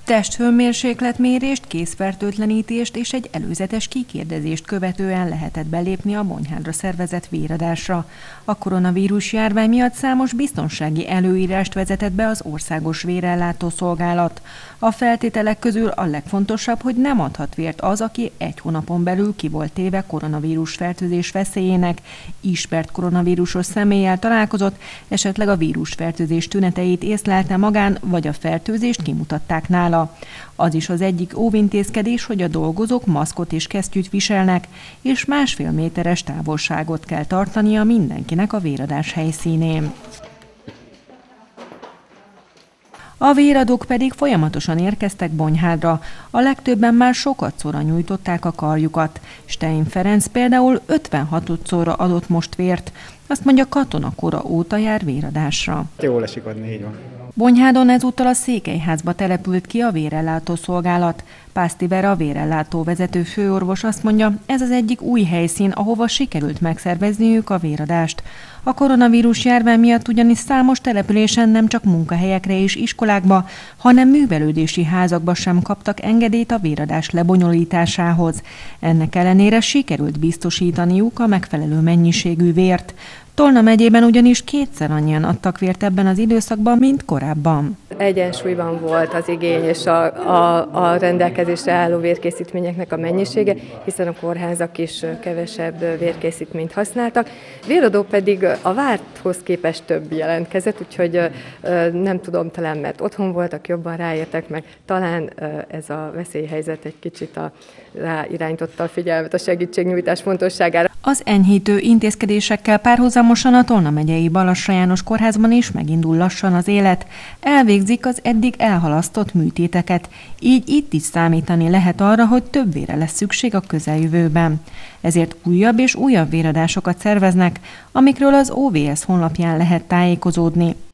Testhőmérsékletmérést, kézfertőtlenítést és egy előzetes kikérdezést követően lehetett belépni a Bonyhádra szervezett véradásra. A koronavírus járvány miatt számos biztonsági előírást vezetett be az Országos Vérellátó Szolgálat. A feltételek közül a legfontosabb, hogy nem adhat vért az, aki 1 hónapon belül ki volt téve koronavírus fertőzés veszélyének, ismert koronavírusos személlyel találkozott, esetleg a vírusfertőzés tüneteit észlelte magán, vagy a fertőzést kimutatták nála. Az is az egyik óvintézkedés, hogy a dolgozók maszkot és kesztyűt viselnek, és 1,5 méteres távolságot kell tartania mindenkinek a véradás helyszínén. A véradók pedig folyamatosan érkeztek Bonyhádra, a legtöbben már sokadszorra nyújtották a karjukat. Stein Ferenc például 56-szorra adott most vért, azt mondja, katonakora óta jár véradásra. Jól esik adni, így van. Bonyhádon ezúttal a Székelyházba települt ki a Vérellátó Szolgálat. Pászti Vera, a vérellátó vezető főorvos azt mondja, ez az egyik új helyszín, ahova sikerült megszervezniük a véradást. A koronavírus járvány miatt ugyanis számos településen nem csak munkahelyekre és iskolákba, hanem művelődési házakba sem kaptak engedélyt a véradás lebonyolításához. Ennek ellenére sikerült biztosítaniuk a megfelelő mennyiségű vért. Tolna megyében ugyanis 2-szer annyian adtak vért ebben az időszakban, mint korábban. Egyensúlyban volt az igény és a rendelkezésre álló vérkészítményeknek a mennyisége, hiszen a kórházak is kevesebb vérkészítményt használtak. Véradó pedig a várthoz képest több jelentkezett, úgyhogy nem tudom, talán mert otthon voltak, jobban ráértek meg, talán ez a veszélyhelyzet egy kicsit ráirányította a figyelmet a segítségnyújtás fontosságára. Az enyhítő intézkedésekkel párhuzamosan a Tolna megyei Balasra János kórházban is megindul lassan az élet. Elvégzik az eddig elhalasztott műtéteket, így itt is számítani lehet arra, hogy több vére lesz szükség a közeljövőben. Ezért újabb és újabb véradásokat szerveznek, amikről az OVS honlapján lehet tájékozódni.